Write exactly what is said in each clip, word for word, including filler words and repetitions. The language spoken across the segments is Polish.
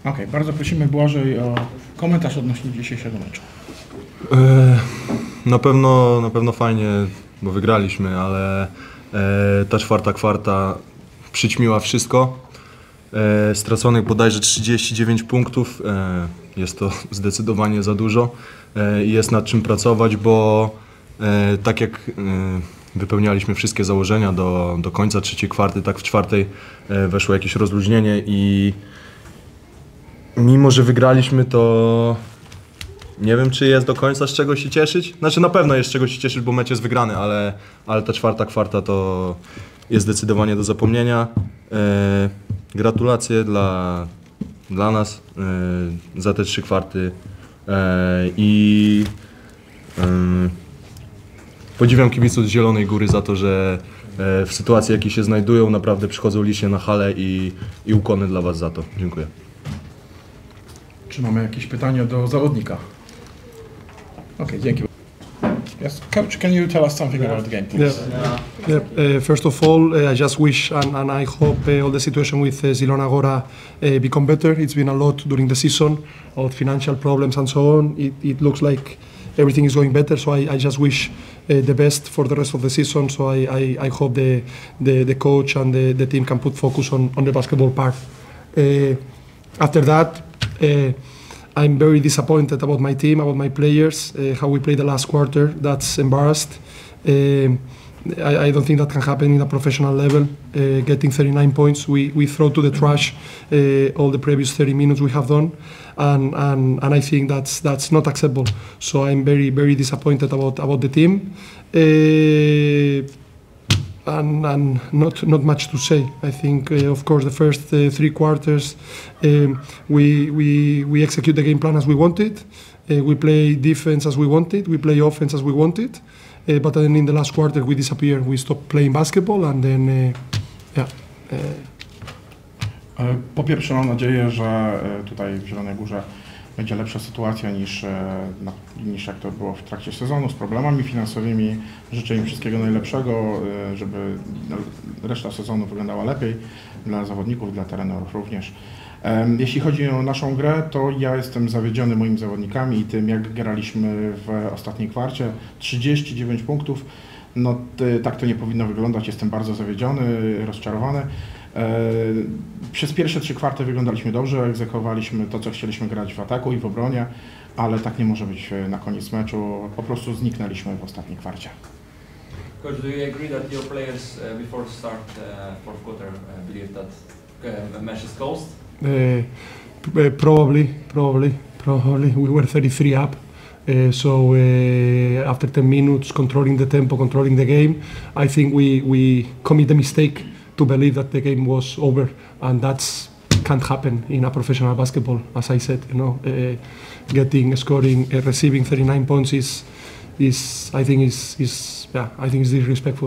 Okej, okay, bardzo prosimy Błażej o komentarz odnośnie dzisiejszego meczu. E, na pewno, na pewno fajnie, bo wygraliśmy, ale e, ta czwarta kwarta przyćmiła wszystko. E, straconych bodajże trzydzieści dziewięć punktów, e, jest to zdecydowanie za dużo i e, jest nad czym pracować, bo e, tak jak e, wypełnialiśmy wszystkie założenia do, do końca trzeciej kwarty, tak w czwartej e, weszło jakieś rozluźnienie i mimo że wygraliśmy, to nie wiem, czy jest do końca z czego się cieszyć. Znaczy na pewno jest z czego się cieszyć, bo mecz jest wygrany, ale, ale ta czwarta kwarta to jest zdecydowanie do zapomnienia. E, gratulacje dla, dla nas e, za te trzy kwarty e, i e, podziwiam kibiców z Zielonej Góry za to, że e, w sytuacji, jakiej się znajdują, naprawdę przychodzą licznie na halę i, i ukłony dla Was za to. Dziękuję. Czy mamy jakieś pytania do zawodnika? Okay, dzięki. Yes, coach, can you tell us something yeah. about the game, please? Yeah. Yeah. Uh, first of all, uh, I just wish and, and I hope uh, all the situation with uh, Zielona Góra uh, become better. It's been a lot during the season, about financial problems and so on. It, it looks like everything is going better, so I, I just wish uh, the best for the rest of the season. So I, I, I hope the, the, the coach and the, the team can put focus on, on the basketball part. Uh, after that, uh, I'm very disappointed about my team, about my players, uh, how we played the last quarter. That's embarrassed. Uh, I, I don't think that can happen in a professional level. Uh, getting thirty-nine points, we, we throw to the trash uh, all the previous thirty minutes we have done, and, and, and I think that's that's not acceptable. So I'm very very disappointed about about the team. Uh, And, and not not much to say. I think, uh, of course, the first uh, three quarters um, we we we execute the game plan as we wanted. Uh, we play defense as we wanted. We play offense as we wanted. Uh, but then in the last quarter we disappear. We stop playing basketball, and then uh, yeah. Uh, po pierwsze, mam nadzieję, że tutaj w Zielonej Górze będzie lepsza sytuacja niż, niż jak to było w trakcie sezonu, z problemami finansowymi. Życzę im wszystkiego najlepszego, żeby reszta sezonu wyglądała lepiej dla zawodników, dla trenerów również. Jeśli chodzi o naszą grę, to ja jestem zawiedziony moimi zawodnikami i tym, jak graliśmy w ostatniej kwarcie. trzydzieści dziewięć punktów, no tak to nie powinno wyglądać, jestem bardzo zawiedziony, rozczarowany. Przez pierwsze trzy kwarty wyglądaliśmy dobrze, egzekwowaliśmy to, co chcieliśmy grać w ataku i w obronie, ale tak nie może być na koniec meczu, po prostu zniknęliśmy w ostatniej kwarcie. Coach, do you agree that your players uh, before start uh, fourth quarter uh, believe that uh, match is closed? Uh, probably, probably, probably. We were thirty-three up. Uh, so uh, after ten minutes, controlling the tempo, controlling the game, I think we, we commit the mistake to believe that the game was over, and that's can't happen in a professional basketball. As I said, you know, uh, getting, scoring, uh, receiving thirty-nine points is, is I think is, is yeah, I think is disrespectful.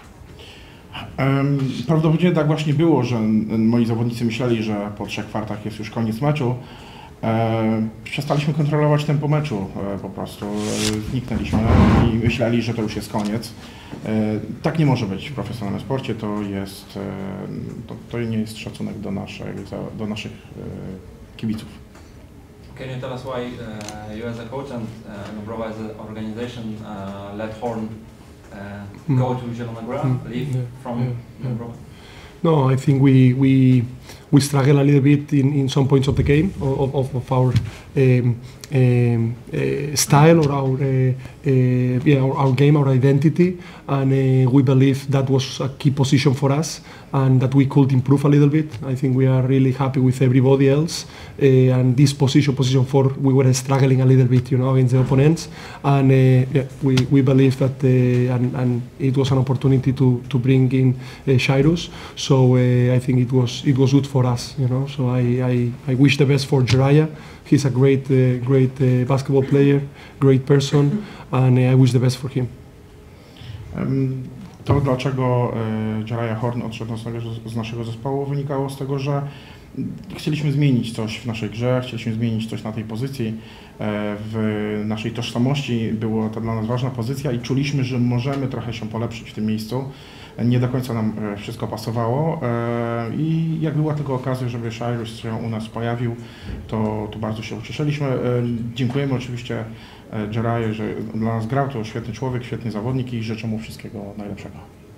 Um, prawdopodobnie tak właśnie było, że moi zawodnicy myśleli, że po trzech kwartach jest już koniec meczu. E, przestaliśmy kontrolować tempo meczu, e, po prostu e, zniknęliśmy i myśleli, że to już jest koniec. E, tak nie może być w profesjonalnym sporcie, to jest, e, to, to nie jest szacunek do naszych, do naszych e, kibiców. Can you tell us why uh, you as a coach and uh, Nobrowa as an organization uh, let Horn uh, go to Zielona Góra, leave yeah. from yeah. Nobrowa? No, I think we we we struggle a little bit in, in some points of the game of, of, of our um, um, uh, style or our uh, uh, yeah our, our game, our identity, and uh, we believe that was a key position for us and that we could improve a little bit. I think we are really happy with everybody else, uh, and this position, position four, we were struggling a little bit, you know, against the opponents, and uh, yeah, we we believe that uh, and, and it was an opportunity to to bring in uh, Shairus. So uh, I think it was it was good for us, you know. So I I, I wish the best for Jiraiya. He's a great uh, great uh, basketball player, great person, and uh, I wish the best for him. Um, to dlaczego uh, Jiraiya Horn odszedł z naszego zespołu wynikało z tego, że chcieliśmy zmienić coś w naszej grze, chcieliśmy zmienić coś na tej pozycji, w naszej tożsamości. Była to dla nas ważna pozycja i czuliśmy, że możemy trochę się polepszyć w tym miejscu. Nie do końca nam wszystko pasowało i jak była tylko okazja, żeby Cyrus się u nas pojawił, to, to bardzo się ucieszyliśmy. Dziękujemy oczywiście Jeraye, że dla nas grał, to świetny człowiek, świetny zawodnik i życzę mu wszystkiego najlepszego.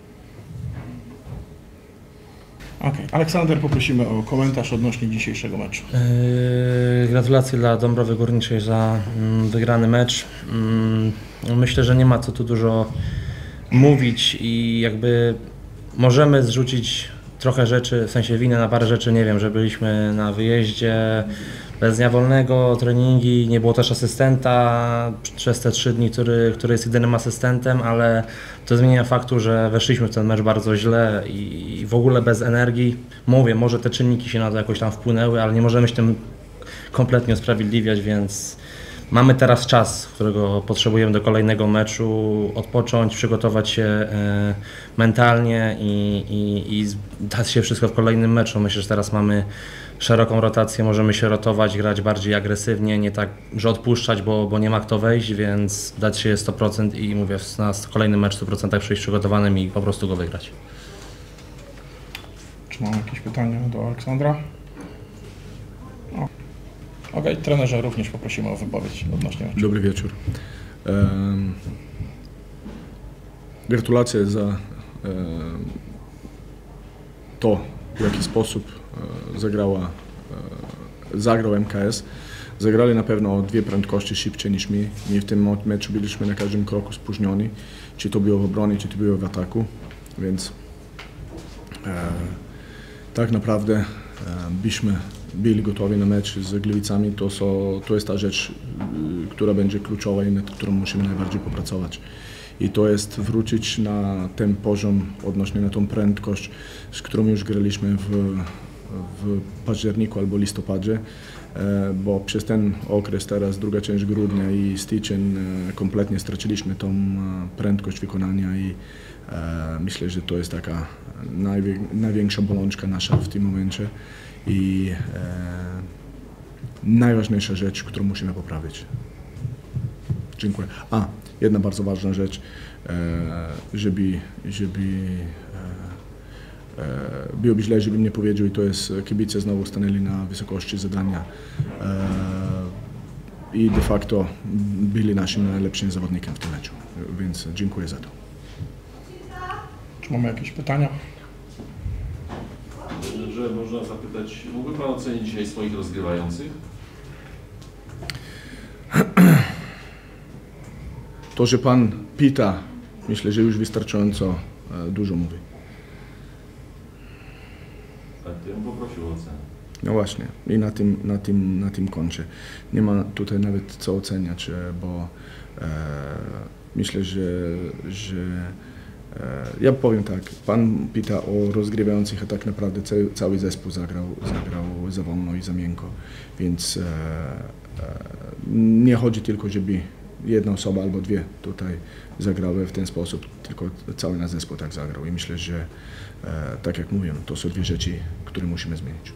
Ok, Aleksander, poprosimy o komentarz odnośnie dzisiejszego meczu. Yy, gratulacje dla Dąbrowy Górniczej za mm, wygrany mecz. Yy, myślę, że nie ma co tu dużo mówić i jakby możemy zrzucić trochę rzeczy, w sensie winę na parę rzeczy, nie wiem, że byliśmy na wyjeździe bez dnia wolnego, treningi, nie było też asystenta przez te trzy dni, który, który jest jedynym asystentem, ale to zmienia faktu, że weszliśmy w ten mecz bardzo źle i w ogóle bez energii. Mówię, może te czynniki się na to jakoś tam wpłynęły, ale nie możemy się tym kompletnie usprawiedliwiać, więc mamy teraz czas, którego potrzebujemy do kolejnego meczu, odpocząć, przygotować się mentalnie i, i, i dać się wszystko w kolejnym meczu. Myślę, że teraz mamy szeroką rotację, możemy się rotować, grać bardziej agresywnie, nie tak, że odpuszczać, bo, bo nie ma kto wejść, więc dać się sto procent i mówię, na kolejny mecz w stu procentach przyjść przygotowanym i po prostu go wygrać. Czy mam jakieś pytania do Aleksandra? No. Ok, trenerze również poprosimy o wypowiedź odnośnie meczu. Dobry wieczór. Um, gratulacje za um, to, w jaki sposób zagrała, zagrał M K S. Zagrali na pewno o dwie prędkości szybciej niż my. My w tym meczu byliśmy na każdym kroku spóźnieni, czy to było w obronie, czy to było w ataku, więc e, tak naprawdę e, byśmy byli gotowi na mecz z Gliwicami. To, są, to jest ta rzecz, która będzie kluczowa i nad którą musimy najbardziej popracować. I to jest wrócić na ten poziom odnośnie na tą prędkość, z którą już graliśmy w, w październiku albo listopadzie, bo przez ten okres teraz, druga część grudnia i styczeń, kompletnie straciliśmy tą prędkość wykonania i myślę, że to jest taka największa bolączka nasza w tym momencie i najważniejsza rzecz, którą musimy poprawić. Dziękuję. A, jedna bardzo ważna rzecz, żeby, żeby byłoby źle, żebym nie powiedział, i to jest, kibice znowu stanęli na wysokości zadania i de facto byli naszym najlepszym zawodnikiem w tym meczu, więc dziękuję za to. Czy mamy jakieś pytania? Że można zapytać, mógłby Pan ocenić dzisiaj swoich rozgrywających? To, że Pan pyta, myślę, że już wystarczająco dużo mówi. A ja bym poprosił o ocenę. No właśnie, i na tym, na tym, na tym koncie. Nie ma tutaj nawet co oceniać, bo e, myślę, że, że e, ja powiem tak, Pan pyta o rozgrywających, a tak naprawdę cały, cały zespół zagrał, zagrał za wolno i za miękko, więc e, e, nie chodzi tylko, żeby jedna osoba albo dwie tutaj zagrały w ten sposób, tylko cały nasz zespół tak zagrał i myślę, że e, tak jak mówię, to są dwie rzeczy, które musimy zmienić.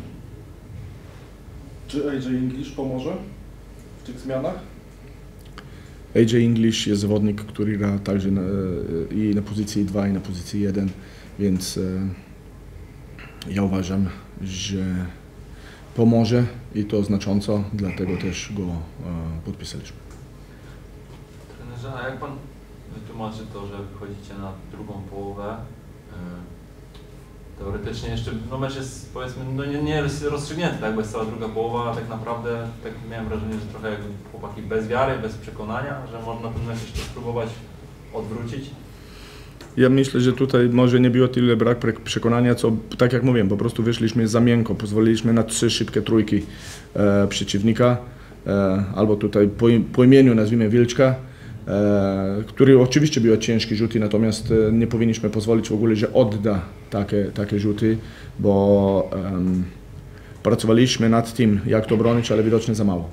Czy A J English pomoże w tych zmianach? A J English jest zawodnik, który gra także na, i na pozycji dwa, i na pozycji jeden, więc e, ja uważam, że pomoże i to znacząco, dlatego też go e, podpisaliśmy. Trenerze, a jak Pan wytłumaczy to, że wychodzicie na drugą połowę? Teoretycznie jeszcze, no mecz jest, powiedzmy, no nie, nie jest rozstrzygnięty, tak, bo jest cała druga połowa, a tak naprawdę tak miałem wrażenie, że trochę jak chłopaki bez wiary, bez przekonania, że można ten mecz jeszcze spróbować odwrócić. Ja myślę, że tutaj może nie było tyle brak przekonania, co tak jak mówiłem, po prostu wyszliśmy za miękko, pozwoliliśmy na trzy szybkie trójki e, przeciwnika, e, albo tutaj po, po imieniu nazwijmy Wilczka, e, który oczywiście były ciężkie rzuty, natomiast e, nie powinniśmy pozwolić w ogóle, że odda takie, takie rzuty, bo e, pracowaliśmy nad tym, jak to bronić, ale widocznie za mało.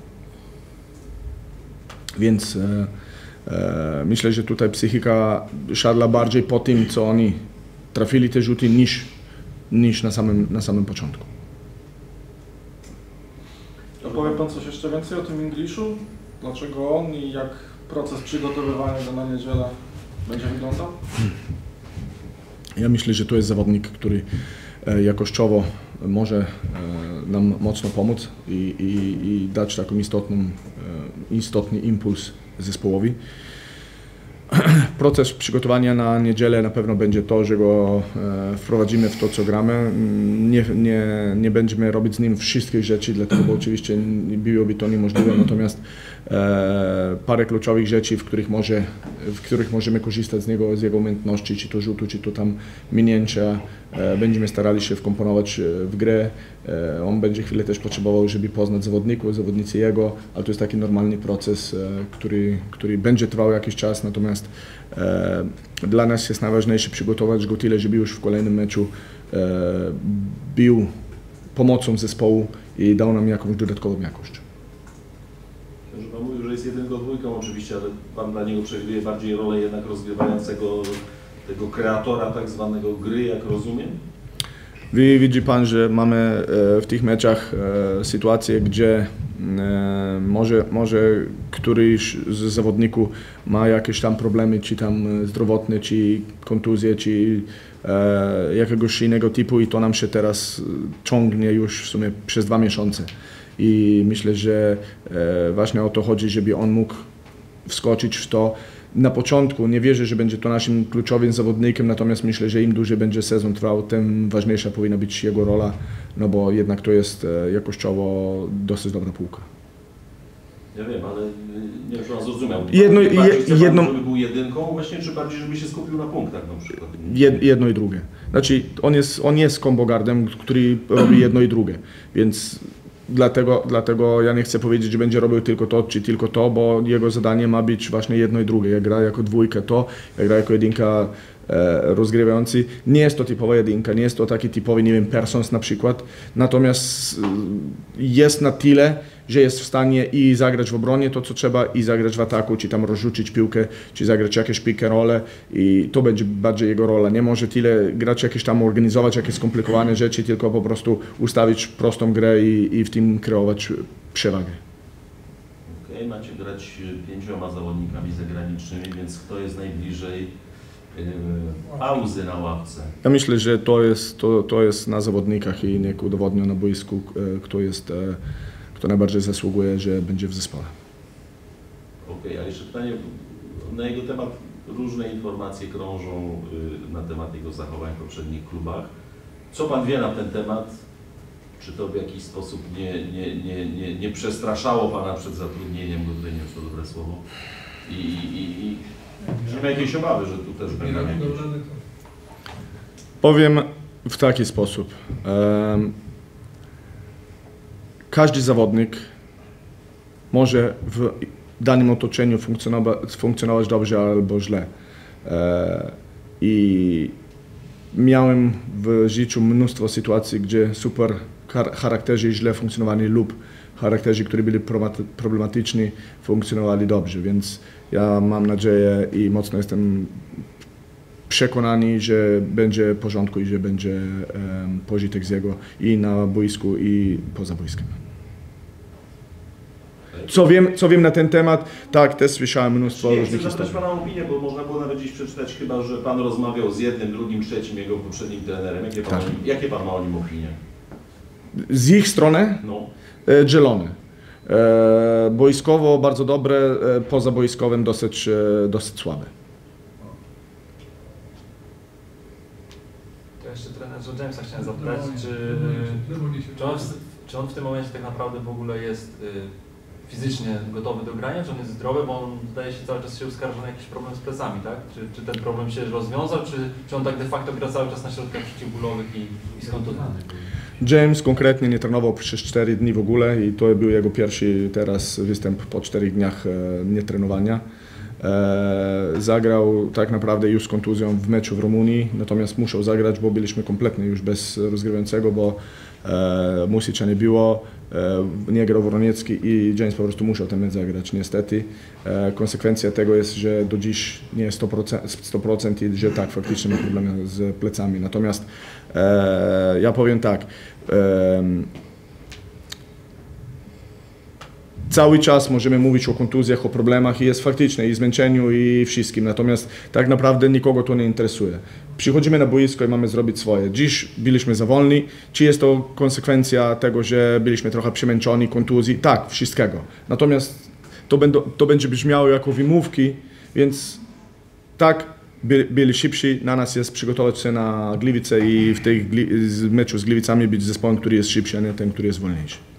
Więc e, e, myślę, że tutaj psychika szadła bardziej po tym, co oni trafili te rzuty, niż, niż na, samym, na samym początku. Powie Pan coś jeszcze więcej o tym Ingliszu? Dlaczego on i jak proces przygotowywania go na niedzielę będzie wyglądał? Ja myślę, że to jest zawodnik, który jakościowo może nam mocno pomóc i, i, i dać taką istotną, istotny impuls zespołowi. Proces przygotowania na niedzielę na pewno będzie to, że go wprowadzimy w to, co gramy. Nie, nie, nie będziemy robić z nim wszystkich rzeczy, dlatego bo oczywiście byłoby to niemożliwe, natomiast e, parę kluczowych rzeczy, w których, może, w których możemy korzystać z niego, z jego umiejętności, czy to rzutu, czy to tam minięcia, e, będziemy starali się wkomponować w grę. E, on będzie chwilę też potrzebował, żeby poznać zawodników, zawodnicy jego, ale to jest taki normalny proces, e, który, który będzie trwał jakiś czas, natomiast e, dla nas jest najważniejsze przygotować go tyle, żeby już w kolejnym meczu e, był pomocą zespołu i dał nam jakąś dodatkową jakość. Pan mówił, że jest jedynką, dwójką oczywiście, ale Pan dla niego przewiduje bardziej rolę jednak rozgrywającego tego kreatora tak zwanego gry, jak rozumiem? Widzi Pan, że mamy w tych meczach sytuację, gdzie może, może któryś z zawodników ma jakieś tam problemy, czy tam zdrowotne, czy kontuzje, czy jakiegoś innego typu i to nam się teraz ciągnie już w sumie przez dwa miesiące. I myślę, że właśnie o to chodzi, żeby on mógł wskoczyć w to. Na początku nie wierzę, że będzie to naszym kluczowym zawodnikiem, natomiast myślę, że im dłużej będzie sezon trwał, tym ważniejsza powinna być jego rola, no bo jednak to jest jakościowo dosyć dobra półka. Ja wiem, ale nie wiem, czy Pan zrozumiał. Jedno, je, jedno, Pan, żeby był jedynką właśnie, czy bardziej, żeby się skupił na punktach na przykład? Jedno i drugie. Znaczy, on jest, on jest combo guardem, który robi jedno i drugie, więc Dlatego, dlatego ja nie chcę powiedzieć, że będzie robił tylko to, czy tylko to, bo jego zadanie ma być właśnie jedno i drugie. Jak gra jako dwójkę to, jak gra jako jedynka e, rozgrywający. Nie jest to typowa jedynka, nie jest to taki typowy, nie wiem, Persons na przykład. Natomiast jest na tyle, że jest w stanie i zagrać w obronie to, co trzeba, i zagrać w ataku, czy tam rozrzucić piłkę, czy zagrać jakieś pick and rolle i to będzie bardziej jego rola. Nie może tyle grać jakieś tam, organizować jakieś skomplikowane rzeczy, tylko po prostu ustawić prostą grę i, i w tym kreować przewagę. Okej, okay, macie grać pięcioma zawodnikami zagranicznymi, więc kto jest najbliżej yy, pauzy na ławce? Ja myślę, że to jest, to, to jest na zawodnikach i niech udowodnią na boisku, kto jest kto najbardziej zasługuje, że będzie w zespole. Okej, okay, a jeszcze pytanie, na jego temat różne informacje krążą na temat jego zachowań w poprzednich klubach. Co Pan wie na ten temat? Czy to w jakiś sposób nie, nie, nie, nie, nie przestraszało Pana przed zatrudnieniem go, tutaj nie wiem, czy to dobre słowo, i, i, i czy ma jakieś obawy, że tu też będą jakieś? Powiem w taki sposób. Um, Każdy zawodnik może w danym otoczeniu funkcjonować, funkcjonować dobrze albo źle. E, I miałem w życiu mnóstwo sytuacji, gdzie super charakterzy źle funkcjonowali lub charakterzy, którzy byli problematyczni, funkcjonowali dobrze. Więc ja mam nadzieję i mocno jestem przekonany, że będzie w porządku i że będzie um, pożytek z jego i na boisku, i poza boiskiem. Co wiem, co wiem na ten temat, tak, też słyszałem mnóstwo nie, różnych chcę historii. Pana opinię, bo można było nawet dziś przeczytać chyba, że Pan rozmawiał z jednym, drugim, trzecim jego poprzednim trenerem. Jakie Pan, tak. nim, jakie pan ma o nim opinie? Z ich strony? No. E, dzielone. E, boiskowo bardzo dobre, e, poza boiskowym dosyć, e, dosyć słabe. To jeszcze trenerze Jamesa chciałem zapytać, czy, czy, on, czy on w tym momencie tak naprawdę w ogóle jest y, fizycznie gotowy do grania, czy on jest zdrowy, bo on zdaje się cały czas się uskarża na jakiś problem z plecami, tak? Czy, czy ten problem się rozwiązał, czy, czy on tak de facto gra cały czas na środkach przeciwbólowych i, i skontuzjony? James konkretnie nie trenował przez cztery dni w ogóle i to był jego pierwszy teraz występ po czterech dniach e, nietrenowania. E, zagrał tak naprawdę już z kontuzją w meczu w Rumunii, natomiast musiał zagrać, bo byliśmy kompletnie już bez rozgrywającego, bo e, Musicza nie było, e, nie grał Woroniecki i James po prostu musiał ten mecz zagrać, niestety. E, konsekwencja tego jest, że do dziś nie jest sto procent i że tak, faktycznie ma problemy z plecami. Natomiast e, ja powiem tak, e, cały czas możemy mówić o kontuzjach, o problemach i jest faktycznie i zmęczeniu i wszystkim, natomiast tak naprawdę nikogo to nie interesuje. Przychodzimy na boisko i mamy zrobić swoje. Dziś byliśmy za wolni, czy jest to konsekwencja tego, że byliśmy trochę przemęczeni, kontuzji? Tak, wszystkiego. Natomiast to, będą, to będzie brzmiało jako wymówki, więc tak, by, byli szybsi, na nas jest przygotować się na Gliwice i w tej meczu z Gliwicami być zespołem, który jest szybszy, a nie ten, który jest wolniejszy.